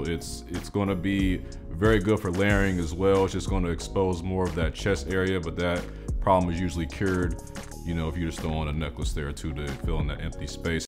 it's going to be very good for layering as well. It's just going to expose more of that chest area, but that problem is usually cured, you know, if you just throw on a necklace there too to fill in that empty space.